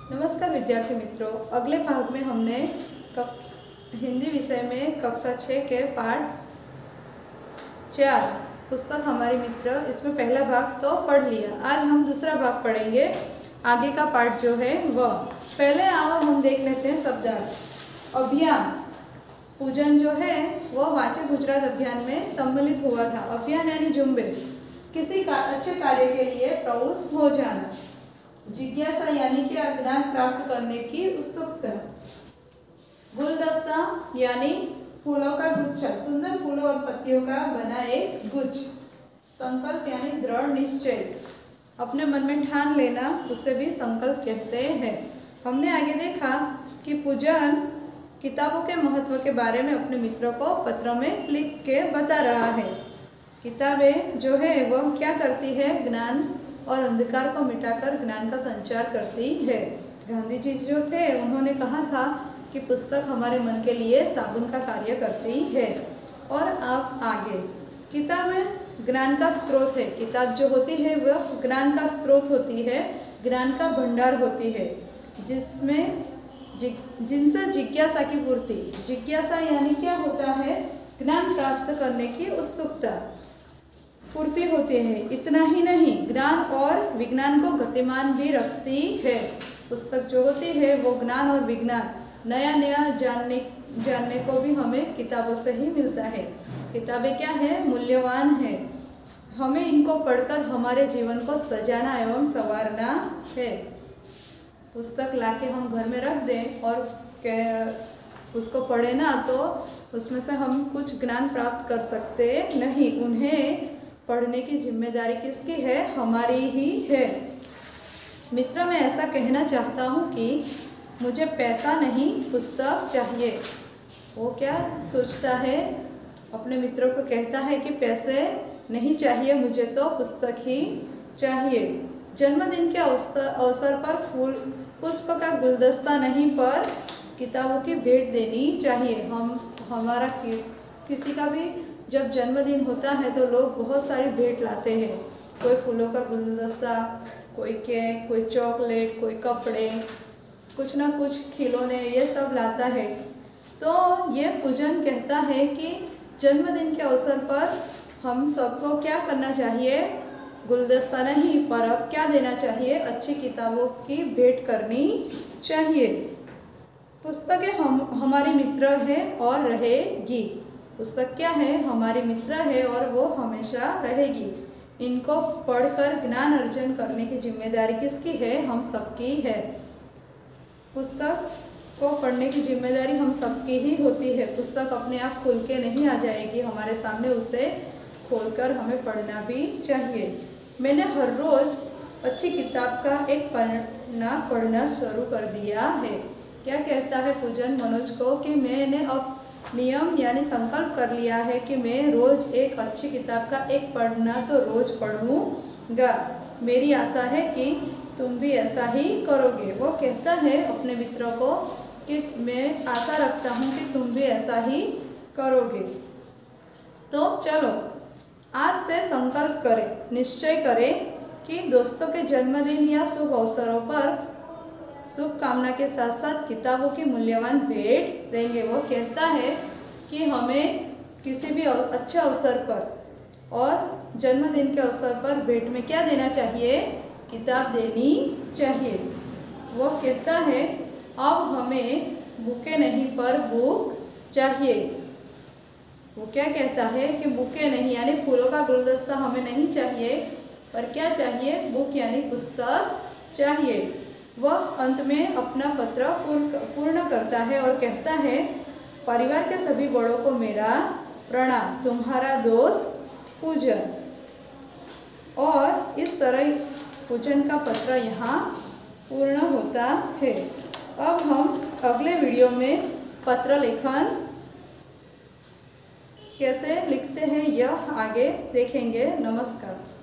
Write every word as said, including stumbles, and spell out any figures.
नमस्कार विद्यार्थी मित्रों, अगले भाग में हमने कक, हिंदी विषय में कक्षा छः के पाठ चार पुस्तक हमारे मित्र, इसमें पहला भाग तो पढ़ लिया। आज हम दूसरा भाग पढ़ेंगे। आगे का पाठ जो है वह पहले आओ हम देख लेते हैं शब्दार्थ। अभियान पूजन जो है वह वाचे गुजरात अभियान में सम्मिलित हुआ था। अभियान यानी झुंबेश, किसी का अच्छे कार्य के लिए प्रवृत्त हो जाना। जिज्ञासा यानी कि ज्ञान प्राप्त करने की उत्सुकता। गुलदस्ता यानी फूलों का गुच्छा, सुंदर फूलों और पत्तियों का बना एक गुच्छ। संकल्प यानी दृढ़ निश्चय, अपने मन में ठान लेना, उसे भी संकल्प कहते हैं। हमने आगे देखा कि पूजन किताबों के महत्व के बारे में अपने मित्रों को पत्रों में लिख के बता रहा है। किताबें जो है वह क्या करती है, ज्ञान और अंधकार को मिटाकर ज्ञान का संचार करती है। गांधी जी जो थे उन्होंने कहा था कि पुस्तक हमारे मन के लिए साबुन का कार्य करती है। और अब आगे, किताबें ज्ञान का स्रोत है। किताब जो होती है वह ज्ञान का स्रोत होती है, ज्ञान का भंडार होती है, जिसमें जि, जिनसे जिज्ञासा की पूर्ति। जिज्ञासा यानी क्या होता है, ज्ञान प्राप्त करने की उत्सुकता पूर्ति होती है। इतना ही नहीं, ज्ञान और विज्ञान को गतिमान भी रखती है। पुस्तक जो होती है वो ज्ञान और विज्ञान, नया नया जानने जानने को भी हमें किताबों से ही मिलता है। किताबें क्या है, मूल्यवान है। हमें इनको पढ़कर हमारे जीवन को सजाना एवं संवारना है। पुस्तक लाके हम घर में रख दें और उसको पढ़े ना तो उसमें से हम कुछ ज्ञान प्राप्त कर सकते नहीं। उन्हें पढ़ने की जिम्मेदारी किसकी है, हमारी ही है। मित्र, मैं ऐसा कहना चाहता हूँ कि मुझे पैसा नहीं पुस्तक चाहिए। वो क्या सोचता है, अपने मित्रों को कहता है कि पैसे नहीं चाहिए, मुझे तो पुस्तक ही चाहिए। जन्मदिन के अवसर पर फूल पुष्प का गुलदस्ता नहीं पर किताबों की भेंट देनी चाहिए। हम हमारा कि, किसी का भी जब जन्मदिन होता है तो लोग बहुत सारी भेंट लाते हैं। कोई फूलों का गुलदस्ता, कोई केक, कोई चॉकलेट, कोई कपड़े, कुछ ना कुछ खिलौने, ये सब लाता है। तो ये पूजन कहता है कि जन्मदिन के अवसर पर हम सबको क्या करना चाहिए, गुलदस्ता नहीं पर अब क्या देना चाहिए, अच्छी किताबों की भेंट करनी चाहिए। पुस्तकें हम हमारी मित्र है और रहेगी। पुस्तक क्या है, हमारी मित्र है और वो हमेशा रहेगी। इनको पढ़कर ज्ञान अर्जन करने की जिम्मेदारी किसकी है, हम सबकी है। पुस्तक को पढ़ने की जिम्मेदारी हम सबकी ही होती है। पुस्तक अपने आप खुल के नहीं आ जाएगी हमारे सामने, उसे खोलकर हमें पढ़ना भी चाहिए। मैंने हर रोज़ अच्छी किताब का एक पन्ना पढ़ना शुरू कर दिया है। क्या कहता है पूजन मनोज को कि मैंने अब नियम यानी संकल्प कर लिया है कि मैं रोज़ एक अच्छी किताब का एक पढ़ना तो रोज़ पढ़ूँगा। मेरी आशा है कि तुम भी ऐसा ही करोगे। वो कहता है अपने मित्रों को कि मैं आशा रखता हूँ कि तुम भी ऐसा ही करोगे। तो चलो आज से संकल्प करें, निश्चय करें कि दोस्तों के जन्मदिन या शुभ अवसरों पर शुभकामना के साथ साथ किताबों की मूल्यवान भेंट देंगे। वो कहता है कि हमें किसी भी अच्छे अवसर पर और जन्मदिन के अवसर पर भेंट में क्या देना चाहिए, किताब देनी चाहिए। वो कहता है अब हमें बुके नहीं पर बुक चाहिए। वो क्या कहता है कि बुके नहीं यानी फूलों का गुलदस्ता हमें नहीं चाहिए, पर क्या चाहिए, बुक यानी पुस्तक चाहिए। वह अंत में अपना पत्र पूर्ण करता है और कहता है परिवार के सभी बड़ों को मेरा प्रणाम, तुम्हारा दोस्त पूजन। और इस तरह पूजन का पत्र यहाँ पूर्ण होता है। अब हम अगले वीडियो में पत्र लेखन कैसे लिखते हैं यह आगे देखेंगे। नमस्कार।